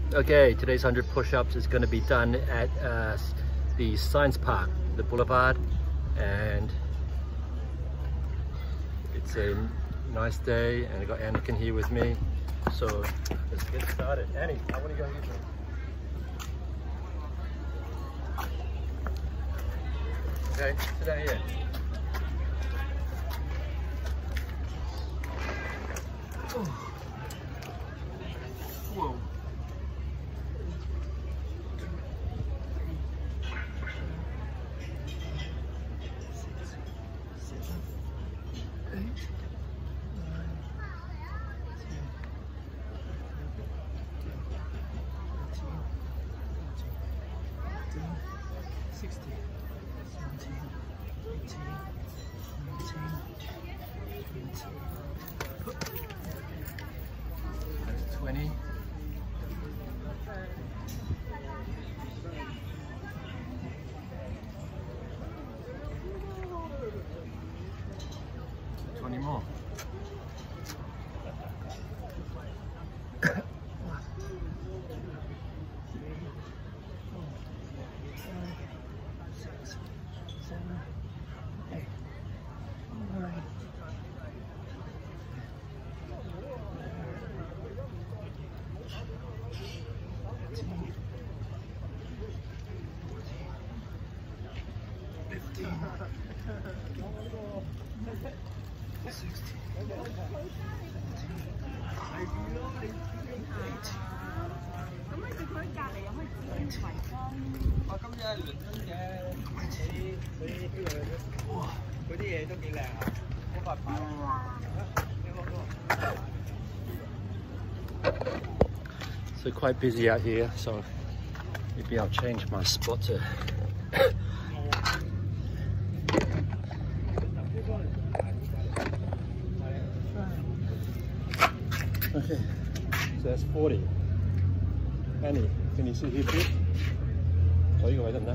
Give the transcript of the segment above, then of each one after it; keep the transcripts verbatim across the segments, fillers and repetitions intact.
Okay, today's one hundred push-ups is going to be done at uh, the Science Park, the Boulevard, and it's a nice day, and I got Anakin here with me, so let's get started. Annie, I want to go with you. Okay, sit down here. Oh. Whoa. twenty. twenty more. So quite busy out here, so maybe I'll change my spotter. Okay, so that's forty. Annie, can you see here too? Oh, you go right up now.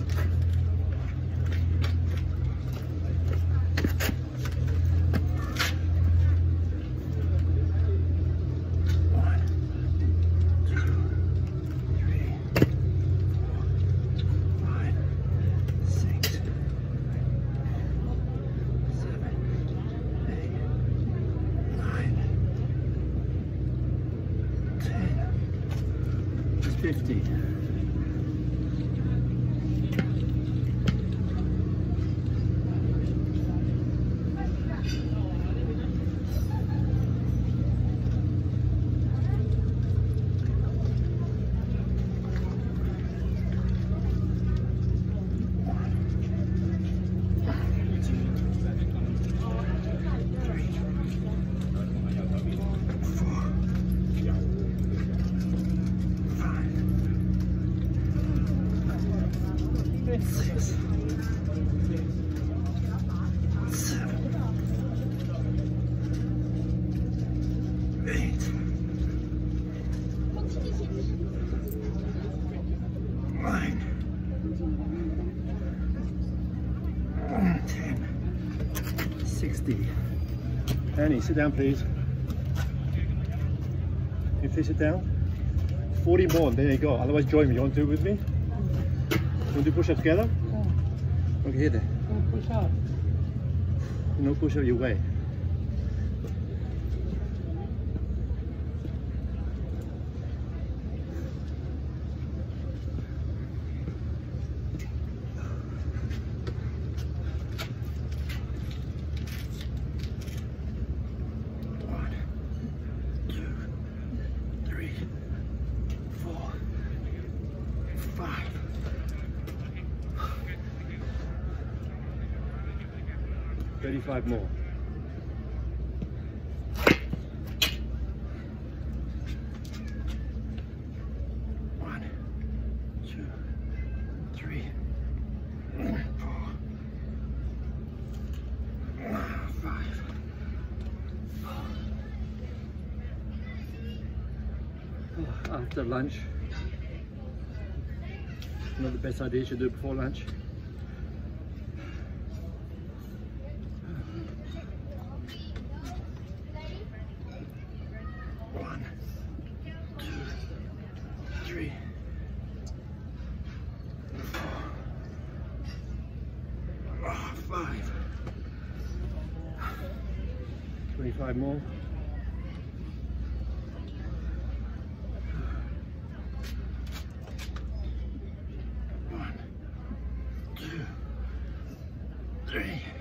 fifty. Six, seven, eight, nine, ten, sixty. Annie, sit down, please. Can you please sit down? forty more, there you go. Otherwise, join me. You want to do it with me? You want to do push-ups together? Yeah. Okay, here then. No push-up. No push-up your way. One, two, three, four, five. thirty-five more. One, two, three, four, five. After lunch, not the best idea, you should do it before lunch. One, two, three, Five more. One, two, three,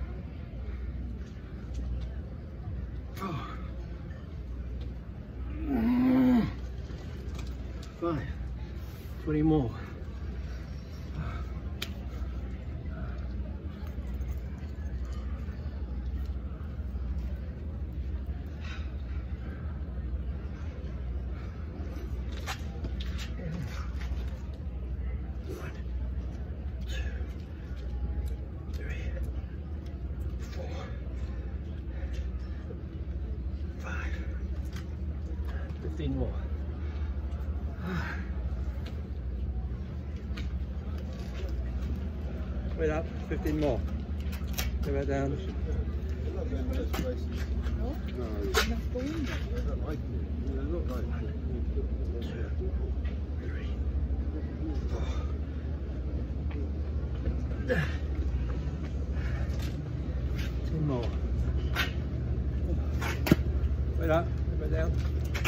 four, five. Twenty more. fifteen more. Wait up, fifteen more. Go back down. Ten more. Wait up, go back down.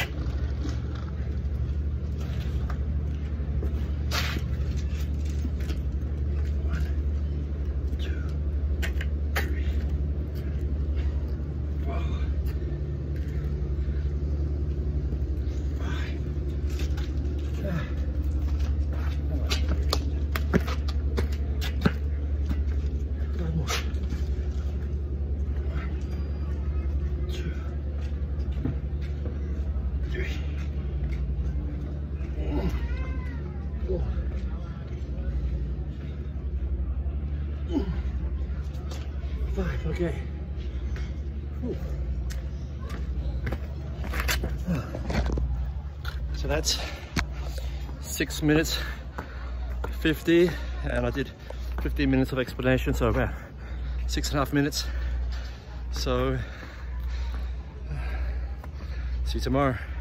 Five, okay. Whew. So that's six minutes fifty, and I did fifteen minutes of explanation, so about six and a half minutes. So see you tomorrow.